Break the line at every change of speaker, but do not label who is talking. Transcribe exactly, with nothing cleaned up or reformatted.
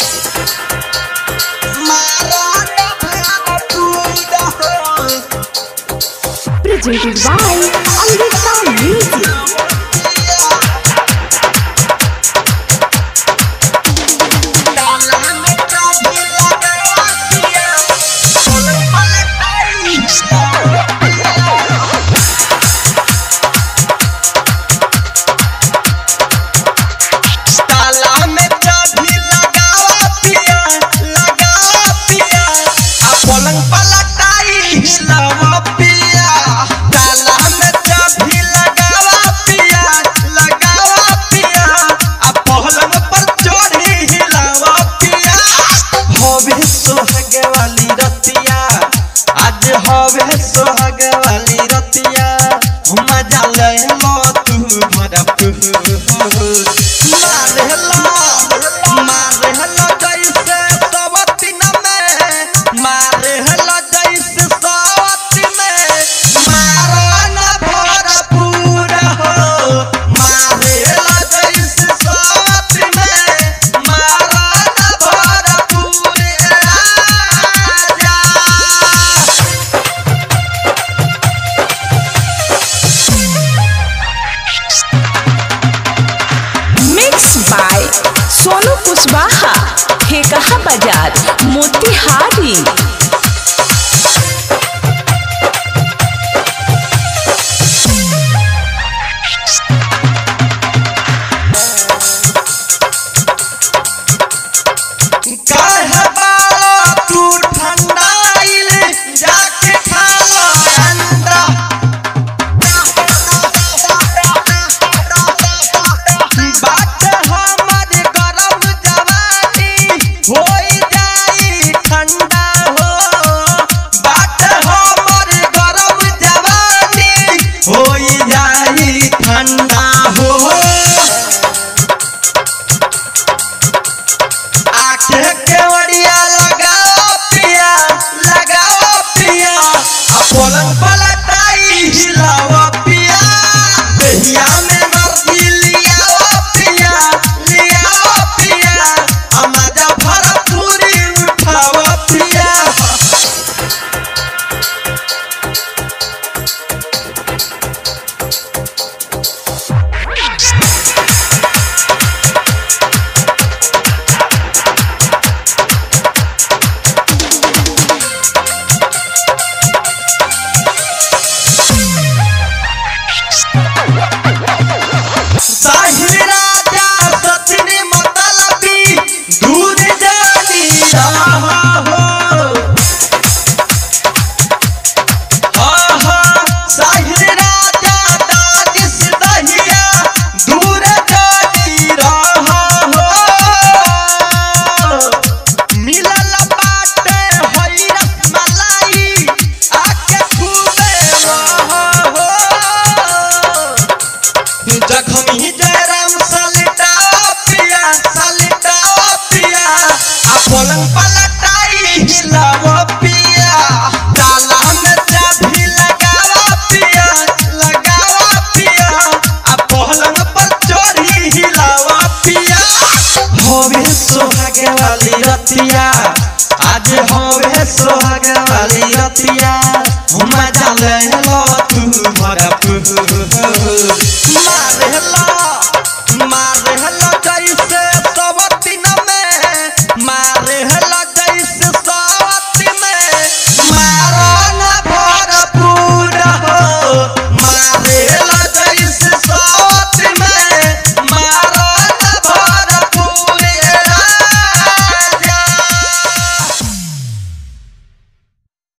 Presented by Amrita Music.
सोहाग वाली रतिया मजा ले लो तू भरा मारे लो मारे लो जैसे सवतीन में मारे लो जैसे सवतीन में मारो न भरा पूरा हो मारे लो जैसे सवतीन में मारो न भरा पूरा
by सोनू कुशवाहा ठेकहा बाजार मोतिहारी। ठंडा हो आके केवड़िया लगाओ पिया लगाओ पिया पलंग पलटाई हिलाओ पिया दहिया में मर्जी लियाओ पिया लियाओ पिया मजा भरपूरी उठाओ पिया। पलंग पलटाई हिलाओ पिया ताला में चाबी लगाओ पिया लगाओ पिया आ पलंग पर चढ़ी हिलाओ पिया। होवे सोहाग वाली रतिया आज होवे सोहाग